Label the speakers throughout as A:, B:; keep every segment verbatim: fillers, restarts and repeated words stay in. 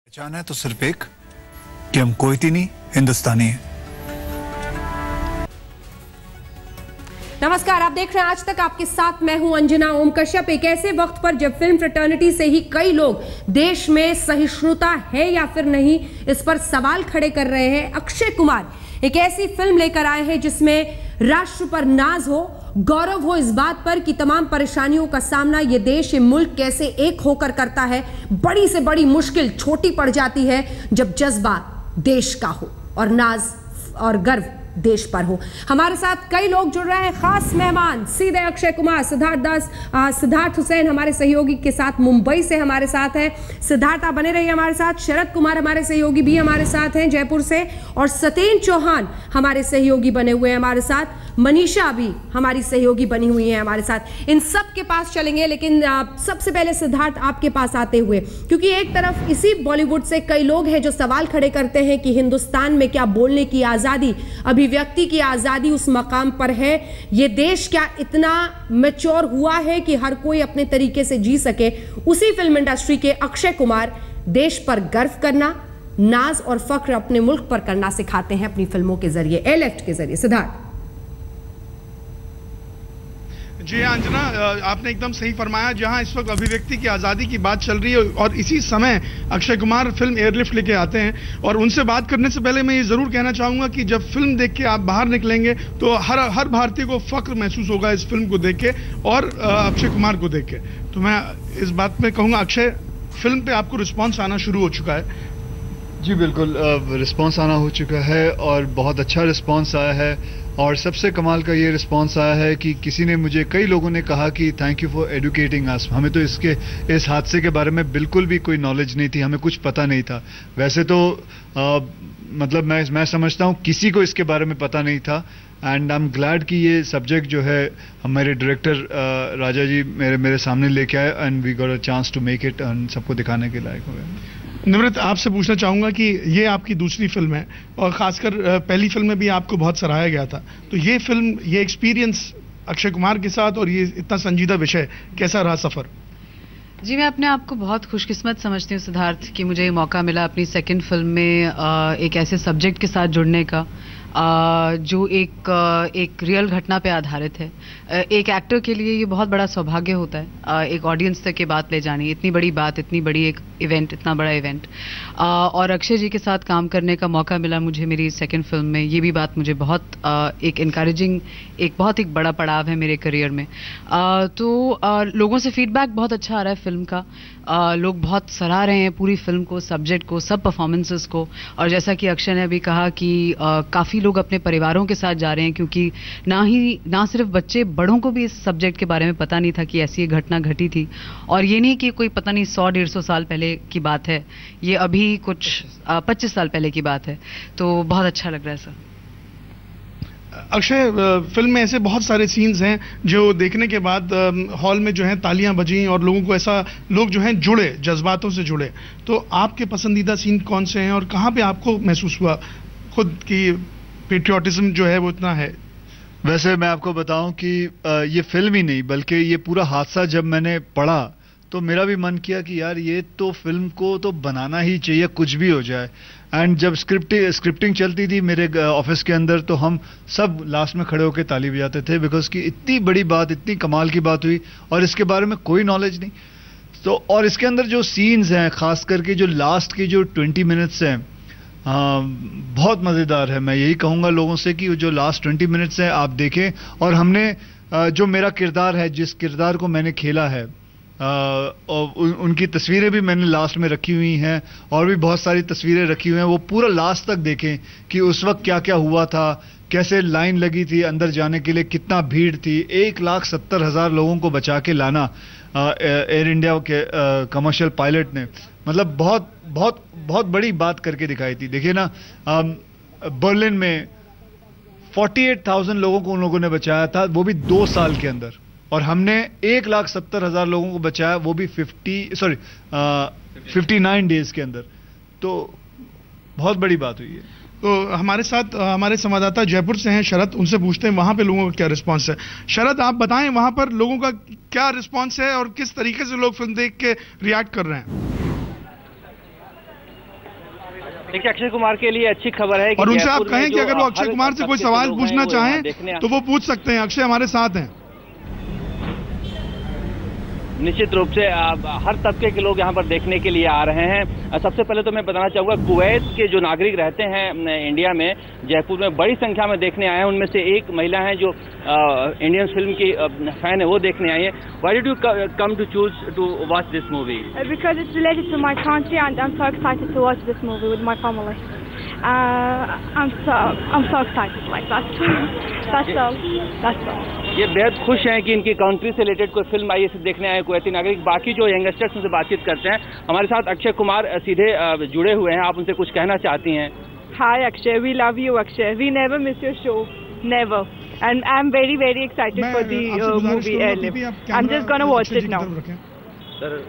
A: पहचाना है तो सिर्फ एक कि हम कोई नहीं हिंदुस्तानी है।
B: नमस्कार, आप देख रहे हैं आज तक, आपके साथ मैं हूं अंजना ओम कश्यप। एक ऐसे वक्त पर जब फिल्म फ्रेटर्निटी से ही कई लोग देश में सहिष्णुता है या फिर नहीं इस पर सवाल खड़े कर रहे हैं, अक्षय कुमार एक ऐसी फिल्म लेकर आए हैं जिसमें राष्ट्र पर नाज हो, गौरव हो इस बात पर कि तमाम परेशानियों का सामना ये देश, ये मुल्क कैसे एक होकर करता है। बड़ी से बड़ी मुश्किल छोटी पड़ जाती है जब जज्बा देश का हो और नाज और गर्व देश पर हो। हमारे साथ कई लोग जुड़ रहे हैं, खास मेहमान सीधे अक्षय कुमार, सिद्धार्थ दास, सिद्धार्थ हुसैन हमारे सहयोगी के साथ मुंबई से हमारे साथ है। सिद्धार्थ आप बने रहिए हमारे साथ। शरद कुमार हमारे सहयोगी भी हमारे साथ हैं जयपुर से, और सत्येन चौहान हमारे सहयोगी बने हुए हैं हमारे साथ। मनीषा भी हमारी सहयोगी बनी हुई है हमारे साथ। इन सब के पास चलेंगे, लेकिन सबसे पहले सिद्धार्थ आपके पास आते हुए, क्योंकि एक तरफ इसी बॉलीवुड से कई लोग हैं जो सवाल खड़े करते हैं कि हिंदुस्तान में क्या बोलने की आजादी, अभिव्यक्ति की आजादी उस मकाम पर है, ये देश क्या इतना मैच्योर हुआ है कि हर कोई अपने तरीके से जी सके। उसी फिल्म इंडस्ट्री के अक्षय कुमार देश पर गर्व करना, नाज और फख्र अपने मुल्क पर करना सिखाते हैं अपनी फिल्मों के जरिए, ए लेफ्ट के जरिए। सिद्धार्थ
C: जी अंजना, आपने एकदम सही फरमाया। जहां इस वक्त अभिव्यक्ति की आज़ादी की बात चल रही है और इसी समय अक्षय कुमार फिल्म एयरलिफ्ट लेके आते हैं, और उनसे बात करने से पहले मैं ये ज़रूर कहना चाहूँगा कि जब फिल्म देख के आप बाहर निकलेंगे तो हर हर भारतीय को फख्र महसूस होगा इस फिल्म को देख के और अक्षय कुमार को देख के। तो मैं इस बात में कहूँगा, अक्षय, फिल्म पर आपको रिस्पॉन्स आना शुरू हो चुका है।
D: जी बिल्कुल, रिस्पांस आना हो चुका है और बहुत अच्छा रिस्पांस आया है। और सबसे कमाल का ये रिस्पांस आया है कि किसी ने मुझे, कई लोगों ने कहा कि thank you for educating us. हमें तो इसके इस हादसे के बारे में बिल्कुल भी कोई नॉलेज नहीं थी, हमें कुछ पता नहीं था। वैसे तो आ, मतलब मैं मैं समझता हूँ किसी को इसके बारे में पता नहीं था। एंड आई एम ग्लैड कि ये सब्जेक्ट जो है हमारे डायरेक्टर राजा जी मेरे मेरे सामने लेके आए and we got a chance to make it and सबको दिखाने के लायक हो गए।
C: निवृत्त, आपसे पूछना चाहूँगा कि ये आपकी दूसरी फिल्म है और ख़ासकर पहली फिल्म में भी आपको बहुत सराहाया गया था, तो ये फिल्म, ये एक्सपीरियंस अक्षय कुमार के साथ और ये इतना संजीदा विषय, कैसा रहा सफ़र?
E: जी, मैं अपने आप को बहुत खुशकिस्मत समझती हूँ सिद्धार्थ कि मुझे मौका मिला अपनी सेकंड फिल्म में एक ऐसे सब्जेक्ट के साथ जुड़ने का जो एक एक रियल घटना पे आधारित है। एक एक्टर के लिए ये बहुत बड़ा सौभाग्य होता है एक ऑडियंस तक ये बात ले जानी, इतनी बड़ी बात, इतनी बड़ी एक इवेंट, इतना बड़ा इवेंट। और अक्षय जी के साथ काम करने का मौका मिला मुझे मेरी सेकंड फिल्म में, ये भी बात मुझे बहुत एक इनकरेजिंग, एक बहुत एक बड़ा पड़ाव है मेरे करियर में। तो लोगों से फीडबैक बहुत अच्छा आ रहा है फिल्म का, लोग बहुत सराह रहे हैं पूरी फिल्म को, सब्जेक्ट को, सब परफॉर्मेंसेस को। और जैसा कि अक्षय ने अभी कहा कि काफ़ी लोग अपने परिवारों के साथ जा रहे हैं, क्योंकि ना ही ना सिर्फ बच्चे, बड़ों को भी इस सब्जेक्ट के बारे में पता नहीं था कि ऐसी एक घटना घटी थी। और ये नहीं कि कोई पता नहीं सौ डेढ़ सौ साल पहले की बात है, ये अभी कुछ पच्चीस साल पहले की बात है। तो बहुत अच्छा लग रहा है सर।
C: अक्षय, फिल्म में ऐसे बहुत सारे सीन्स हैं जो देखने के बाद हॉल में जो है तालियां बजी और लोगों को ऐसा, लोग जो हैं जुड़े, जज्बातों से जुड़े। तो आपके पसंदीदा सीन कौन से हैं और कहाँ पे आपको महसूस हुआ खुद की पेट्रियाटिज्म जो है वो इतना है?
D: वैसे मैं आपको बताऊं कि ये फिल्म ही नहीं बल्कि ये पूरा हादसा जब मैंने पढ़ा तो मेरा भी मन किया कि यार ये तो फिल्म को तो बनाना ही चाहिए, कुछ भी हो जाए। एंड जब स्क्रिप्टिंग स्क्रिप्टिंग चलती थी मेरे ऑफिस के अंदर तो हम सब लास्ट में खड़े होकर ताली बजाते थे, बिकॉज कि इतनी बड़ी बात, इतनी कमाल की बात हुई और इसके बारे में कोई नॉलेज नहीं। तो और इसके अंदर जो सीन्स हैं, खास करके जो लास्ट के जो ट्वेंटी मिनट्स हैं, हाँ, बहुत मज़ेदार है। मैं यही कहूँगा लोगों से कि जो लास्ट ट्वेंटी मिनट्स हैं आप देखें। और हमने जो मेरा किरदार है, जिस किरदार को मैंने खेला है, और उन, उनकी तस्वीरें भी मैंने लास्ट में रखी हुई हैं और भी बहुत सारी तस्वीरें रखी हुई हैं। वो पूरा लास्ट तक देखें कि उस वक्त क्या क्या हुआ था, कैसे लाइन लगी थी अंदर जाने के लिए, कितना भीड़ थी। एक लाख सत्तर हज़ार लोगों को बचा के लाना एयर इंडिया के कमर्शियल पायलट ने, मतलब बहुत बहुत बहुत बड़ी बात करके दिखाई थी। देखिए ना, बर्लिन में अड़तालीस हज़ार लोगों को उन लोगों ने बचाया था, वो भी दो साल के अंदर, और हमने एक लाख सत्तर हज़ार लोगों को बचाया, वो भी fifty sorry fifty nine days के अंदर। तो बहुत बड़ी बात हुई है।
C: तो हमारे साथ हमारे संवाददाता जयपुर से हैं शरद, उनसे पूछते हैं वहाँ पे लोगों का क्या रिस्पांस है। शरद, आप बताएं वहाँ पर लोगों का क्या रिस्पांस है और किस तरीके से लोग फिल्म देख के रिएक्ट कर रहे हैं?
F: देखिए, अक्षय कुमार के लिए अच्छी खबर है कि
C: और उनसे आप
F: जयपुर में
C: कहें कि
F: जो
C: अगर वो
F: हर
C: अक्षय कुमार से कोई
F: तबके के
C: सवाल
F: लोग
C: पूछना
F: हैं, वो यहाँ
C: चाहें
F: देखने
C: तो वो पूछ सकते हैं। अक्षय हमारे साथ हैं।
F: निश्चित रूप से आ, हर तबके के लोग यहाँ पर देखने के लिए आ रहे हैं। सबसे पहले तो मैं बताना चाहूँगा, कुवैत के जो नागरिक रहते हैं इंडिया में, जयपुर में बड़ी संख्या में देखने आए हैं। उनमें से एक महिला है जो इंडियन फिल्म की फैन है, वो देखने आई है। Why did you come to choose to watch this movie?
G: Because it's related to my country and I am so excited to watch this movie with my family. I am so I am so excited like that. That's all that's all.
F: ये बेहद खुश हैं कि इनकी country से related कोई film आई है, इसे देखने आए कुवैती नागरिक। बाकी जो यंगस्टर्स उनसे बातचीत करते हैं। हमारे साथ अक्षय कुमार सीधे जुड़े हुए हैं, आप उनसे कुछ कहना चाहती हैं?
G: Hi Akshay, we love you Akshay, we never miss your show, never, and I am very very excited for the movie Airlift. I am just gonna watch it now.
F: Sir,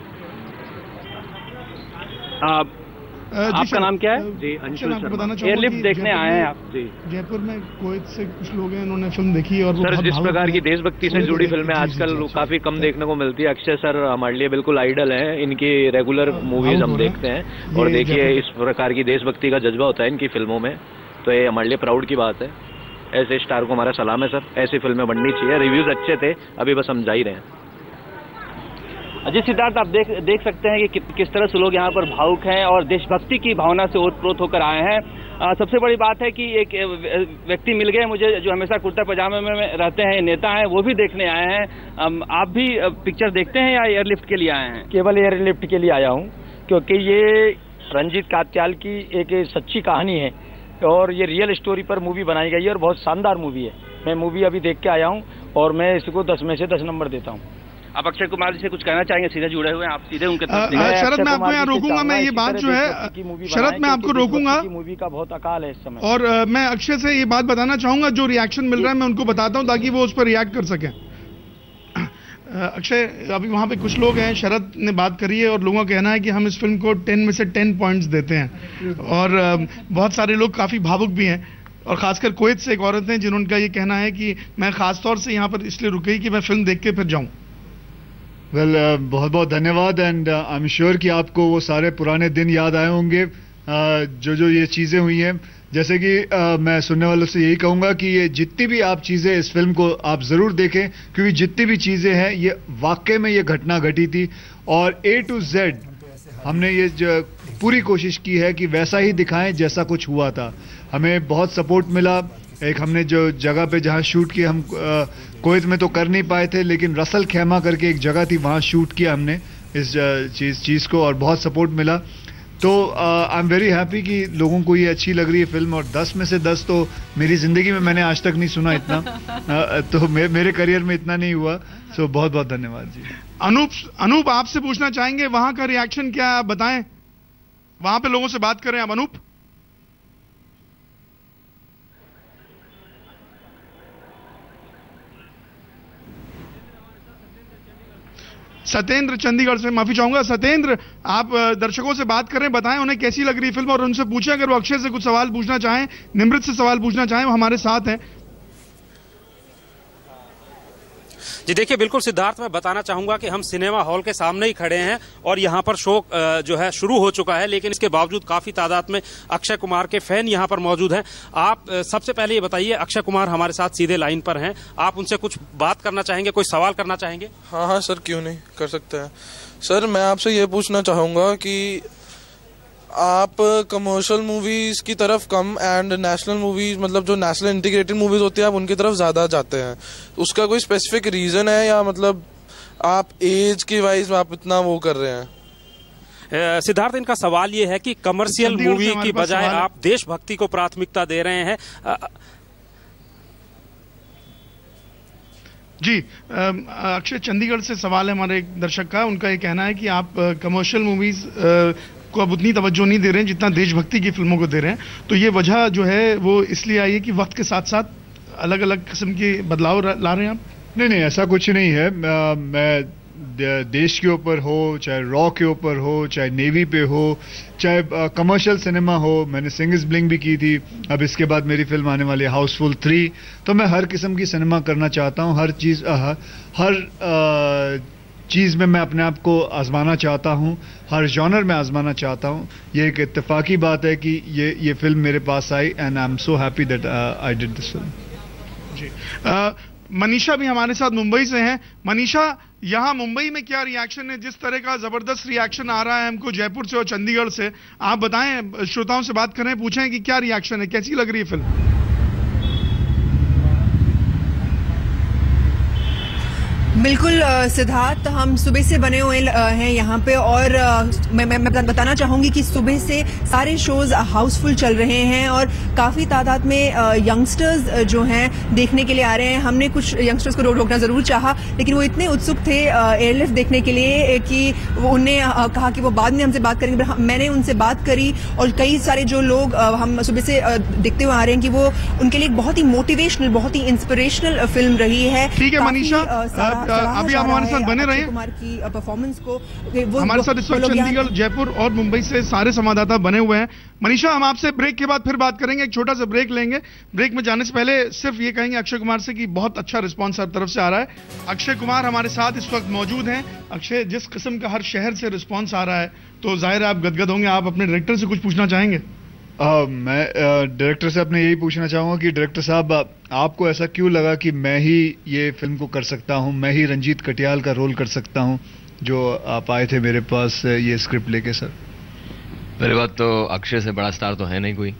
F: आपका नाम क्या है?
C: जी, अंशुल शर्मा।
F: एयरलिफ्ट देखने आए हैं आप? जी,
C: जयपुर में कुवैत से कुछ लोग हैं, उन्होंने फिल्म देखी और
H: सर, जिस प्रकार की देशभक्ति से जुड़ी फिल्में आजकल काफी कम देखने को मिलती है। अक्षय सर हमारे लिए बिल्कुल आइडल हैं, इनकी रेगुलर मूवीज हम देखते हैं और देखिए इस प्रकार की देशभक्ति का जज्बा होता है इनकी फिल्मों में, तो ये हमारे लिए प्राउड की बात है। ऐसे स्टार को हमारा सलाम है सर, ऐसी फिल्में बननी चाहिए। रिव्यूज अच्छे थे, अभी बस हम जा ही रहे हैं।
F: जी सिद्धार्थ, आप देख देख सकते हैं कि कि किस तरह से लोग यहाँ पर भावुक हैं और देशभक्ति की भावना से ओतप्रोत होकर आए हैं। आ, सबसे बड़ी बात है कि एक व्यक्ति मिल गए मुझे जो हमेशा कुर्ता पजामे में रहते हैं, नेता हैं, वो भी देखने आए हैं। आप भी पिक्चर देखते हैं या एयरलिफ्ट के लिए आए हैं?
I: केवल एयरलिफ्ट के लिए आया हूँ, क्योंकि ये रंजीत कात्याल की एक सच्ची कहानी है और ये रियल स्टोरी पर मूवी बनाई गई है और बहुत शानदार मूवी है। मैं मूवी अभी देख के आया हूँ और मैं इसको दस में से दस नंबर देता हूँ।
F: आप अक्षय कुमार जी से कुछ कहना चाहेंगे? सीधे जुड़े हुए हैं आप, सीधे उनके
C: तरफ। शरद, मैं आपको यहाँ रोकूंगा, मैं ये बात जो है शरद मैं आपको रोकूंगा,
I: मूवी का बहुत अकाल है इस समय।
C: और आ, मैं अक्षय से ये बात बताना चाहूंगा, जो रिएक्शन मिल रहा है मैं उनको बताता हूँ ताकि वो उस पर रिएक्ट कर सकें। अक्षय, अभी वहाँ पे कुछ लोग हैं, शरद ने बात करी है और लोगों का कहना है कि हम इस फिल्म को टेन में से टेन पॉइंट्स देते हैं और बहुत सारे लोग काफ़ी भावुक भी हैं और खासकर कुवैत से एक औरत हैं जिन्होंने ये कहना है कि मैं खासतौर से यहाँ पर इसलिए रुकी कि मैं फिल्म देख के फिर जाऊँ।
D: वेल well, uh, बहुत बहुत धन्यवाद एंड आई एम श्योर कि आपको वो सारे पुराने दिन याद आए होंगे uh, जो जो ये चीज़ें हुई हैं। जैसे कि uh, मैं सुनने वालों से यही कहूँगा कि ये जितनी भी आप चीज़ें इस फिल्म को आप ज़रूर देखें, क्योंकि जितनी भी चीज़ें हैं ये वाकई में ये घटना घटी थी और ए टू जेड हमने ये जो पूरी कोशिश की है कि वैसा ही दिखाएं जैसा कुछ हुआ था। हमें बहुत सपोर्ट मिला। एक हमने जो जगह पे जहाँ शूट किया, हम कुवैत में तो कर नहीं पाए थे, लेकिन रसल खेमा करके एक जगह थी, वहाँ शूट किया हमने इस चीज़ चीज़ को और बहुत सपोर्ट मिला। तो आई एम वेरी हैप्पी कि लोगों को ये अच्छी लग रही है फिल्म और दस में से दस तो मेरी ज़िंदगी में मैंने आज तक नहीं सुना इतना। uh, तो मे, मेरे करियर में इतना नहीं हुआ। सो so, बहुत बहुत धन्यवाद जी।
C: अनूप अनूप आपसे पूछना चाहेंगे वहाँ का रिएक्शन क्या है, बताएं, वहाँ पे लोगों से बात करें आप। अनूप, सत्येंद्र चंडीगढ़ से, माफी चाहूंगा। सत्येंद्र, आप दर्शकों से बात करें, बताएं उन्हें कैसी लग रही फिल्म और उनसे पूछें अगर वो अक्षय से कुछ सवाल पूछना चाहें, निमृत से सवाल पूछना चाहें, वो हमारे साथ हैं।
J: जी देखिए, बिल्कुल सिद्धार्थ, मैं बताना चाहूंगा कि हम सिनेमा हॉल के सामने ही खड़े हैं और यहाँ पर शो जो है शुरू हो चुका है, लेकिन इसके बावजूद काफी तादाद में अक्षय कुमार के फैन यहाँ पर मौजूद हैं। आप सबसे पहले ये बताइए, अक्षय कुमार हमारे साथ सीधे लाइन पर हैं, आप उनसे कुछ बात करना चाहेंगे, कोई सवाल करना चाहेंगे?
K: हाँ हाँ सर, क्यों नहीं, कर सकते हैं। सर मैं आपसे ये पूछना चाहूँगा कि आप कमर्शियल मूवीज की तरफ कम एंड नेशनल मूवीज, मतलब जो नेशनल इंटीग्रेटेड मूवीज होती है, आप उनकी तरफ ज़्यादा जाते हैं। उसका कोई स्पेसिफिक रीज़न है या मतलब आप एज की वाइज आप इतना वो कर रहे हैं?
J: सिद्धार्थ, इनका सवाल ये है कि कमर्शियल मूवी की बजाय आप देशभक्ति को प्राथमिकता दे रहे हैं।
C: जी, अक्षय, चंडीगढ़ से सवाल है हमारे एक दर्शक का, उनका ये कहना है कि आप कमर्शियल मूवीज को अब उतनी तवज्जो नहीं दे रहे हैं जितना देशभक्ति की फिल्मों को दे रहे हैं, तो ये वजह जो है वो इसलिए आई है कि वक्त के साथ साथ अलग अलग किस्म के बदलाव ला रहे हैं आप?
D: नहीं नहीं, ऐसा कुछ नहीं है। मैं देश के ऊपर हो, चाहे रॉ के ऊपर हो, चाहे नेवी पे हो, चाहे कमर्शियल सिनेमा हो, मैंने सिंगिस ब्लिंग भी की थी, अब इसके बाद मेरी फिल्म आने वाली है हाउसफुल थ्री। तो मैं हर किस्म की सिनेमा करना चाहता हूँ, हर चीज़ हर चीज़ में मैं अपने आप को आजमाना चाहता हूँ, हर जॉनर में आजमाना चाहता हूँ। ये एक इत्तेफाकी बात है कि ये ये फिल्म मेरे पास आई and I am so happy that I did this film.
C: जी uh, मनीषा भी हमारे साथ मुंबई से हैं। मनीषा, यहाँ मुंबई में क्या रिएक्शन है? जिस तरह का जबरदस्त रिएक्शन आ रहा है हमको जयपुर से और चंडीगढ़ से, आप बताएं, श्रोताओं से बात करें, पूछें कि क्या रिएक्शन है, कैसी लग रही है फिल्म?
L: बिल्कुल सिद्धार्थ, हम सुबह से बने हुए हैं यहाँ पे और मैं मैं मैं बताना चाहूँगी कि सुबह से सारे शोज हाउसफुल चल रहे हैं और काफ़ी तादाद में यंगस्टर्स जो हैं देखने के लिए आ रहे हैं। हमने कुछ यंगस्टर्स को रो, रोकना ज़रूर चाहा, लेकिन वो इतने उत्सुक थे एयरलिफ्ट देखने के लिए कि वो उन्हें कहा कि वो बाद में हमसे बात करेंगे। मैंने उनसे बात करी और कई सारे जो लोग हम सुबह से देखते हुए आ रहे हैं कि वो उनके लिए बहुत ही मोटिवेशनल, बहुत ही इंस्पिरेशनल फिल्म रही है।
C: ठीक है मनीषा, अभी आप हमारे साथ बने रहे
L: कुमार की परफॉर्मेंस को।
C: हमारे साथ इस वक्त चंडीगढ़, जयपुर और मुंबई से सारे संवाददाता बने हुए हैं। मनीषा, हम आपसे ब्रेक के बाद फिर बात करेंगे, एक छोटा सा ब्रेक लेंगे। ब्रेक में जाने से पहले सिर्फ ये कहेंगे अक्षय कुमार से कि बहुत अच्छा रिस्पांस हर तरफ से आ रहा है। अक्षय कुमार हमारे साथ इस वक्त मौजूद हैं। अक्षय, जिस किस्म का हर शहर से रिस्पॉन्स आ रहा है तो जाहिर है आप गदगद होंगे। आप अपने डायरेक्टर से कुछ पूछना चाहेंगे?
D: Uh, मैं डायरेक्टर uh, से अपने यही पूछना चाहूँगा कि डायरेक्टर साहब, आपको ऐसा क्यों लगा कि मैं ही ये फिल्म को कर सकता हूँ, मैं ही रंजीत कटियाल का रोल कर सकता हूँ, जो आप आए थे मेरे पास ये स्क्रिप्ट लेके? सर,
M: पहली बात तो अक्षय से बड़ा स्टार तो है नहीं कोई।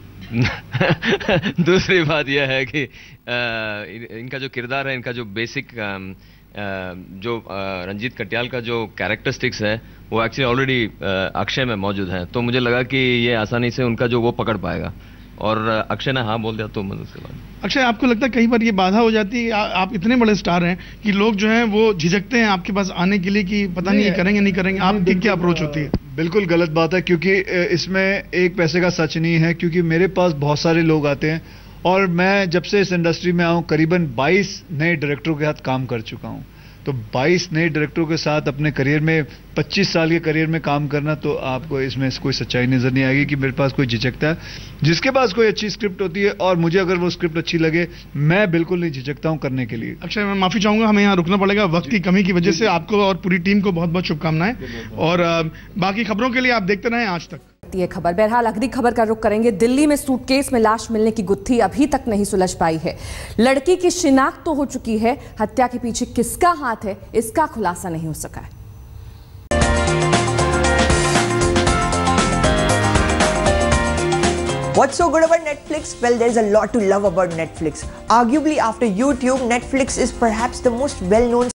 M: दूसरी बात यह है कि आ, इनका जो किरदार है, इनका जो बेसिक आ, जो रंजीत कटियाल का जो कैरेक्टरिस्टिक्स है वो एक्चुअली ऑलरेडी अक्षय में मौजूद है, तो मुझे लगा कि ये आसानी से उनका जो वो पकड़ पाएगा और अक्षय ने हाँ बोल दिया तो मैं उसके बाद।
C: अक्षय, आपको लगता है कई बार ये बाधा हो जाती है? आ, आप इतने बड़े स्टार हैं कि लोग जो हैं वो झिझकते हैं आपके पास आने के लिए कि पता नहीं, नहीं करेंगे नहीं करेंगे, आपकी क्या अप्रोच होती है?
D: बिल्कुल गलत बात है, क्योंकि इसमें एक पैसे का सच नहीं है, क्योंकि मेरे पास बहुत सारे लोग आते हैं और मैं जब से इस इंडस्ट्री में आऊँ करीबन बाईस नए डायरेक्टरों के साथ काम कर चुका हूँ। तो बाईस नए डायरेक्टरों के साथ अपने करियर में, पच्चीस साल के करियर में काम करना, तो आपको इसमें कोई सच्चाई नजर नहीं आएगी कि मेरे पास कोई झिझकता है। जिसके पास कोई अच्छी स्क्रिप्ट होती है और मुझे अगर वो स्क्रिप्ट अच्छी लगे, मैं बिल्कुल नहीं झिझकता हूं करने के लिए।
C: अक्षय, मैं माफी चाहूंगा, हमें यहाँ रुकना पड़ेगा वक्त की कमी की वजह से। आपको और पूरी टीम को बहुत बहुत शुभकामनाएं और बाकी खबरों के लिए आप देखते रहें आज तक।
N: ये खबर। बहरहाल अगली खबर का रुख करेंगे। दिल्ली में सूटकेस में लाश मिलने की गुत्थी अभी तक नहीं सुलझ पाई है। लड़की की शिनाख्त तो हो चुकी है, हत्या के पीछे किसका हाथ है इसका खुलासा नहीं हो सका है।
O: What's so good about Netflix? Well, there's a lot to love about Netflix. Arguably, after YouTube, Netflix is perhaps the most well-known